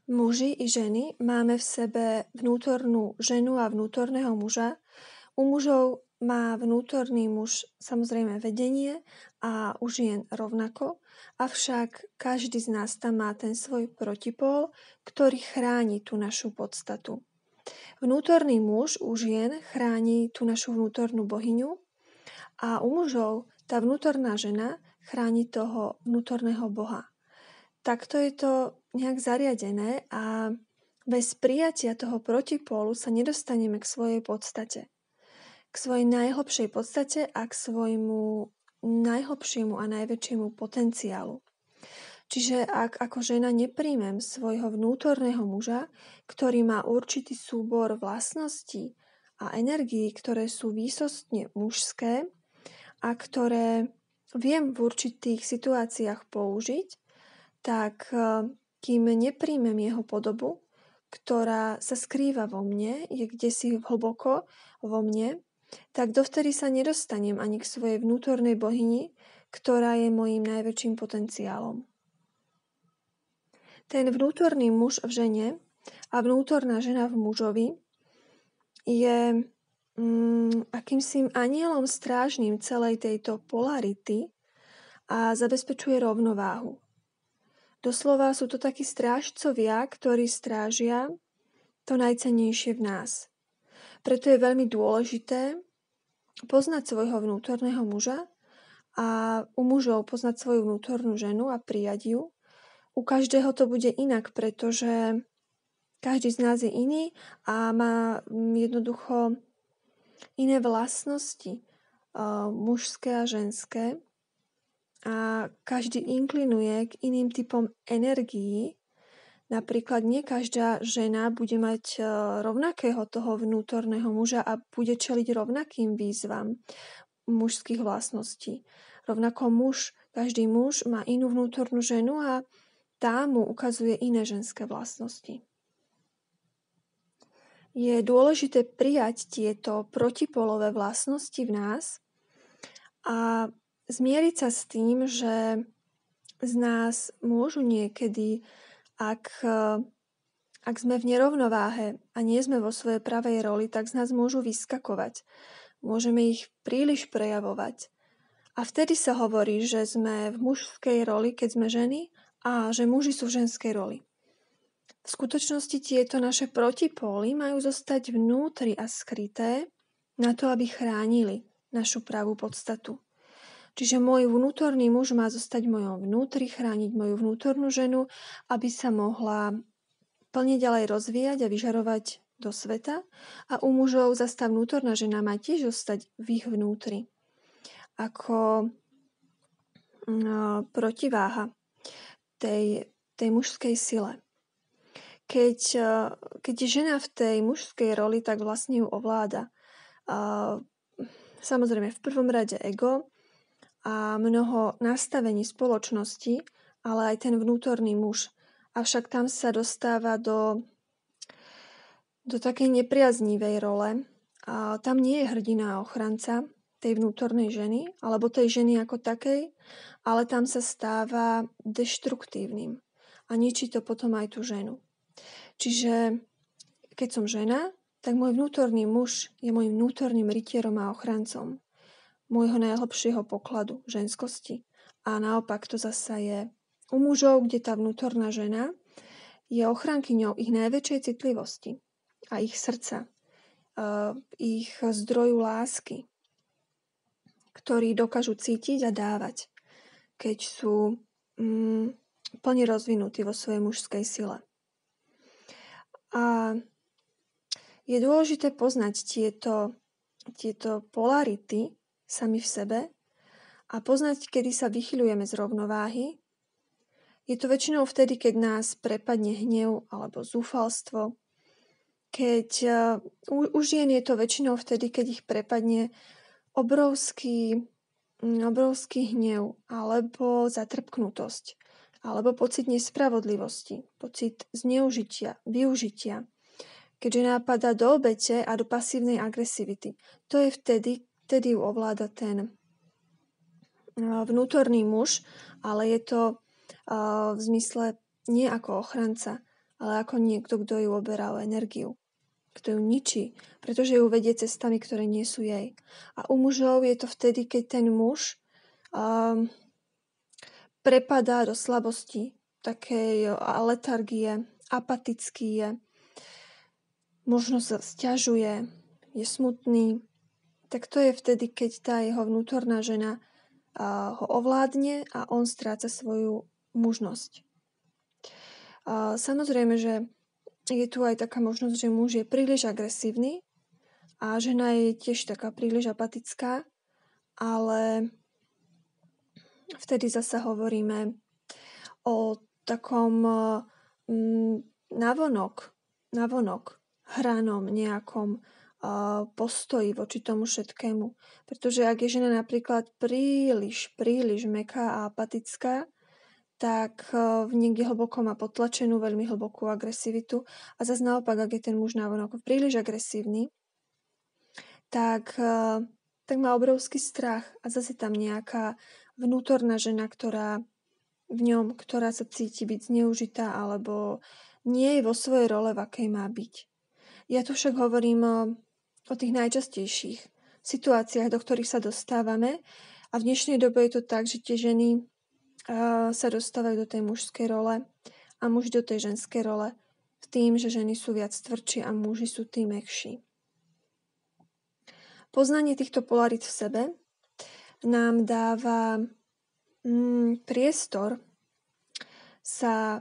Muži i ženy máme v sebe vnútornú ženu a vnútorného muža. U mužov má vnútorný muž samozrejme vedenie a u žien rovnako, avšak každý z nás tam má ten svoj protipól, ktorý chráni tú našu podstatu. Vnútorný muž u žien chráni tú našu vnútornú bohyňu a u mužov tá vnútorná žena chráni toho vnútorného boha. Takto je to nejak zariadené a bez prijatia toho protipólu sa nedostaneme k svojej podstate. K svojej najhlbšej podstate a k svojmu najhlbšiemu a najväčšiemu potenciálu. Čiže ak ako žena nepríjmem svojho vnútorného muža, ktorý má určitý súbor vlastností a energií, ktoré sú výsostne mužské a ktoré viem v určitých situáciách použiť, tak kým nepríjmem jeho podobu, ktorá sa skrýva vo mne, je kdesi hlboko vo mne, tak dovtedy sa nedostanem ani k svojej vnútornej bohyni, ktorá je mojím najväčším potenciálom. Ten vnútorný muž v žene a vnútorná žena v mužovi je akýmsi anielom strážnym celej tejto polarity a zabezpečuje rovnováhu. Doslova sú to takí strážcovia, ktorí strážia to najcennejšie v nás. Preto je veľmi dôležité poznať svojho vnútorného muža a u mužov poznať svoju vnútornú ženu a prijať ju. U každého to bude inak, pretože každý z nás je iný a má jednoducho iné vlastnosti, mužské a ženské. A každý inklinuje k iným typom energií. Napríklad nie každá žena bude mať rovnakého toho vnútorného muža a bude čeliť rovnakým výzvam mužských vlastností. Rovnako každý muž má inú vnútornú ženu a tá mu ukazuje iné ženské vlastnosti. Je dôležité prijať tieto protipólové vlastnosti v nás a zmieriť sa s tým, že z nás môžu niekedy, ak sme v nerovnováhe a nie sme vo svojej pravej roli, tak z nás môžu vyskakovať. Môžeme ich príliš prejavovať. A vtedy sa hovorí, že sme v mužskej roli, keď sme ženy, a že muži sú v ženskej roli. V skutočnosti tieto naše protipóly majú zostať vnútri a skryté na to, aby chránili našu pravú podstatu. Čiže môj vnútorný muž má zostať v mojom vnútri, chrániť moju vnútornú ženu, aby sa mohla plne ďalej rozvíjať a vyžarovať do sveta. A u mužov zase tá vnútorná žena má tiež zostať v ich vnútri. Ako protiváha tej mužskej sile. Keď je žena v tej mužskej roli, tak vlastne ju ovláda. Samozrejme v prvom rade ego, a mnoho nastavení spoločnosti, ale aj ten vnútorný muž. Avšak tam sa dostáva do takej nepriaznivej role. A tam nie je hrdina a ochranca tej vnútornej ženy, alebo tej ženy ako takej, ale tam sa stáva deštruktívnym a ničí to potom aj tú ženu. Čiže keď som žena, tak môj vnútorný muž je môjim vnútorným rytierom a ochrancom môjho najhlbšieho pokladu ženskosti. A naopak to zasa je u mužov, kde tá vnútorná žena je ochrankyňou ich najväčšej citlivosti a ich srdca, ich zdroju lásky, ktorí dokážu cítiť a dávať, keď sú plne rozvinutí vo svojej mužskej sile. A je dôležité poznať tieto polarity sami v sebe a poznať, kedy sa vychyľujeme z rovnováhy. Je to väčšinou vtedy, keď nás prepadne hnev alebo zúfalstvo. U žien je to väčšinou vtedy, keď ich prepadne obrovský hnev alebo zatrpknutosť alebo pocit nespravodlivosti, pocit zneužitia, využitia. Keďže nápada do obete a do pasívnej agresivity. To je vtedy ju ovláda ten vnútorný muž, ale je to v zmysle nie ako ochranca, ale ako niekto, kto ju oberá o energiu, kto ju ničí, pretože ju vedie cestami, ktoré nie sú jej. A u mužov je to vtedy, keď ten muž prepadá do slabosti, takej letargie, apatický je, možno sa sťažuje, je smutný, tak to je vtedy, keď tá jeho vnútorná žena ho ovládne a on stráca svoju mužnosť. Samozrejme, že je tu aj taká možnosť, že muž je príliš agresívny a žena je tiež taká príliš apatická, ale vtedy zasa hovoríme o takom navonok hranom nejakom postoji voči tomu všetkému. Pretože ak je žena napríklad príliš mäkká a apatická, tak niekde hlboko má potlačenú veľmi hlbokú agresivitu. A zase naopak, ak je ten muž navonok príliš agresívny, tak má obrovský strach a zase tam nejaká vnútorná žena, ktorá sa cíti byť zneužitá alebo nie je vo svojej role, v akej má byť. Ja tu však hovorím o tých najčastejších situáciách, do ktorých sa dostávame a v dnešnej dobe je to tak, že tie ženy sa dostávajú do tej mužskej role a muži do tej ženskej role v tým, že ženy sú viac tvrdšie a muži sú tým mäkší. Poznanie týchto polarít v sebe nám dáva priestor sa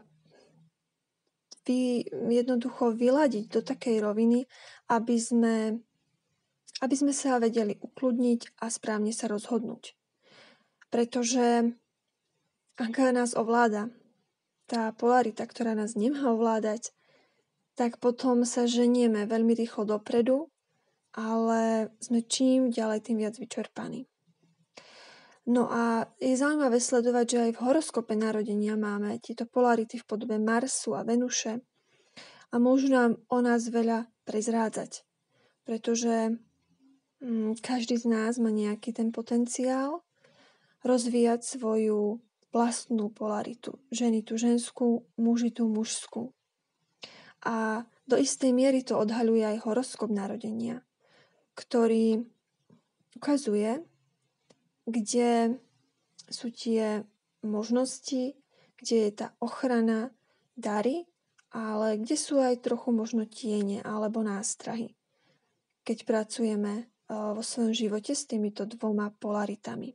jednoducho vyladiť do takej roviny, aby sme sa vedeli ukludniť a správne sa rozhodnúť. Pretože ak nás ovláda tá polarita, ktorá nás nemá ovládať, tak potom sa ženieme veľmi rýchlo dopredu, ale sme čím ďalej tým viac vyčerpaní. No a je zaujímavé sledovať, že aj v horoskope narodenia máme tieto polarity v podobe Marsu a Venuše a môžu nám o nás veľa prezrádzať, pretože každý z nás má nejaký ten potenciál rozvíjať svoju vlastnú polaritu. Ženy tú ženskú, muži tú mužskú. A do istej miery to odhaľuje aj horoskop narodenia, ktorý ukazuje, kde sú tie možnosti, kde je tá ochrana, dary, ale kde sú aj trochu možno tiene alebo nástrahy, keď pracujeme vo svojom živote s týmito dvoma polaritami.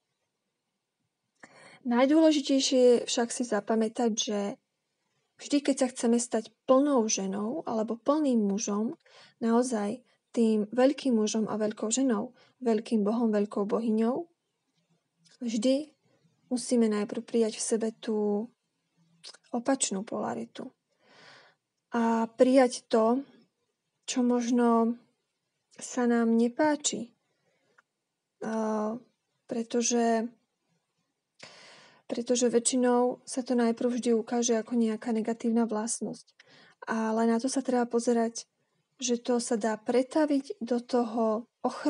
Najdôležitejšie je však si zapamätať, že vždy, keď sa chceme stať plnou ženou alebo plným mužom, naozaj tým veľkým mužom a veľkou ženou, veľkým bohom, veľkou bohyňou, vždy musíme najprv prijať v sebe tú opačnú polaritu. A prijať to, čo možno sa nám nepáči. Pretože väčšinou sa to najprv vždy ukáže ako nejaká negatívna vlastnosť. Ale na to sa treba pozerať, že to sa dá pretaviť do toho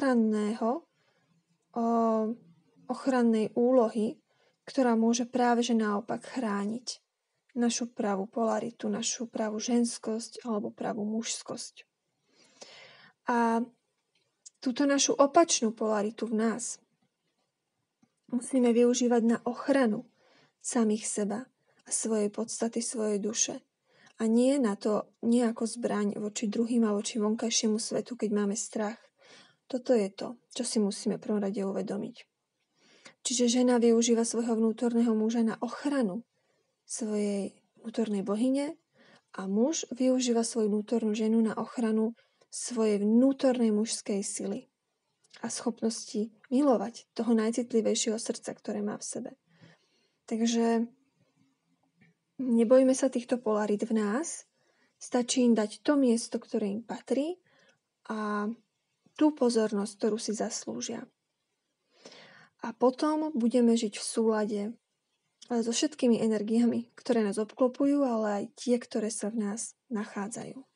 ochrannej úlohy, ktorá môže práve že naopak chrániť našu pravú polaritu, našu pravú ženskosť alebo pravú mužskosť. A túto našu opačnú polaritu v nás musíme využívať na ochranu samých seba a svojej podstaty, svojej duše. A nie na to nejako zbraň voči druhým a voči vonkajšiemu svetu, keď máme strach. Toto je to, čo si musíme v prvom rade uvedomiť. Čiže žena využíva svojho vnútorného muža na ochranu svojej vnútornej bohyne a muž využíva svoju vnútornú ženu na ochranu svojej vnútornej mužskej sily a schopnosti milovať toho najcitlivejšieho srdca, ktoré má v sebe. Takže nebojme sa týchto polarít v nás, stačí im dať to miesto, ktoré im patrí a tú pozornosť, ktorú si zaslúžia. A potom budeme žiť v súlade so všetkými energiami, ktoré nás obklopujú, ale aj tie, ktoré sa v nás nachádzajú.